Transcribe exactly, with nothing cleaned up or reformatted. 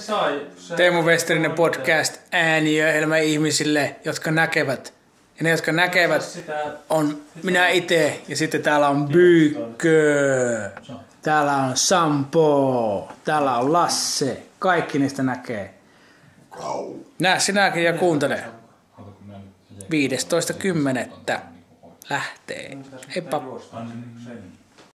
Teemu Westerinen podcast ääniöhelmä ihmisille, jotka näkevät. Ja ne, jotka näkevät, on minä itse. Ja sitten täällä on Byykkö. Täällä on Sampo. Täällä on Lasse. Kaikki niistä näkee. Näe sinäkin ja kuuntele. viidestoista kymmenettä lähtee. Heippa.